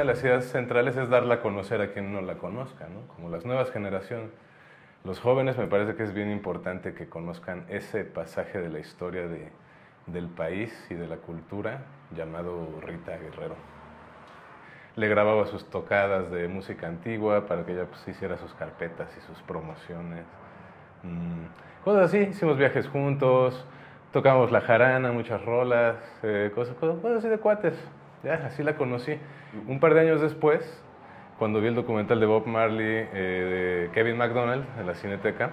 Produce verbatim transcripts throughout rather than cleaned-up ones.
de las ideas centrales es darla a conocer a quien no la conozca, ¿no? Como las nuevas generaciones. Los jóvenes me parece que es bien importante que conozcan ese pasaje de la historia de, del país y de la cultura llamado Rita Guerrero. Le grababa sus tocadas de música antigua para que ella pues, hiciera sus carpetas y sus promociones. Mm, cosas así, hicimos viajes juntos, tocábamos la jarana, muchas rolas, eh, cosas, cosas, cosas así de cuates. Ya, así la conocí. Un par de años después, cuando vi el documental de Bob Marley, eh, de Kevin MacDonald, en la Cineteca,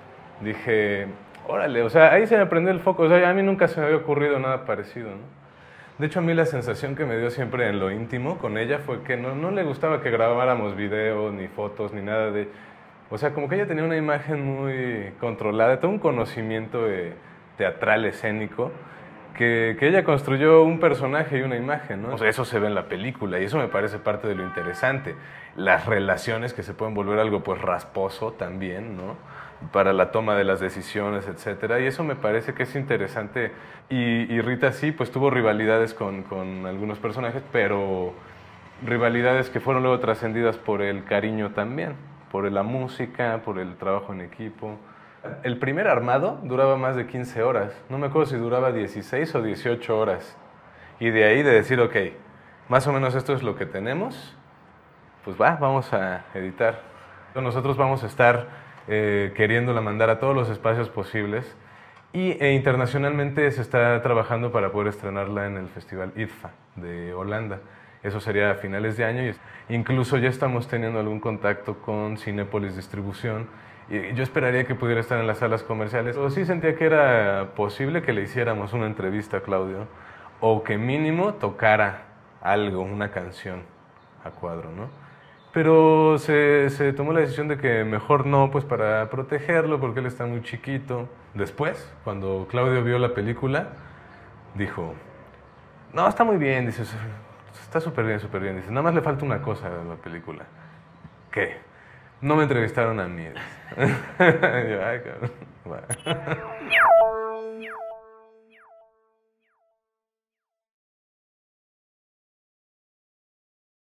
dije, órale, o sea, ahí se me prendió el foco. O sea, a mí nunca se me había ocurrido nada parecido, ¿no? De hecho, a mí la sensación que me dio siempre en lo íntimo con ella fue que no, no le gustaba que grabáramos videos, ni fotos, ni nada de... O sea, como que ella tenía una imagen muy controlada, todo un conocimiento eh, teatral, escénico, que, que ella construyó un personaje y una imagen, ¿no? O sea, eso se ve en la película y eso me parece parte de lo interesante. Las relaciones que se pueden volver algo pues rasposo también, ¿no? Para la toma de las decisiones, etcétera. Y eso me parece que es interesante. Y, y Rita sí, pues tuvo rivalidades con, con algunos personajes, pero rivalidades que fueron luego trascendidas por el cariño también, por la música, por el trabajo en equipo. El primer armado duraba más de quince horas. No me acuerdo si duraba dieciséis o dieciocho horas. Y de ahí de decir, ok, más o menos esto es lo que tenemos, pues va, vamos a editar. Nosotros vamos a estar eh, queriéndola mandar a todos los espacios posibles y e internacionalmente se está trabajando para poder estrenarla en el Festival I D F A de Holanda. Eso sería a finales de año y incluso ya estamos teniendo algún contacto con Cinépolis Distribución y yo esperaría que pudiera estar en las salas comerciales. O sí sentía que era posible que le hiciéramos una entrevista a Claudio o que mínimo tocara algo, una canción a cuadro, ¿no? Pero se, se tomó la decisión de que mejor no, pues para protegerlo, porque él está muy chiquito. Después, cuando Claudio vio la película, dijo, no, está muy bien, dice, está súper bien, súper bien. Dice, nada más le falta una cosa a la película. ¿Qué? No me entrevistaron a mí. Yo, ay, cabrón. Bueno.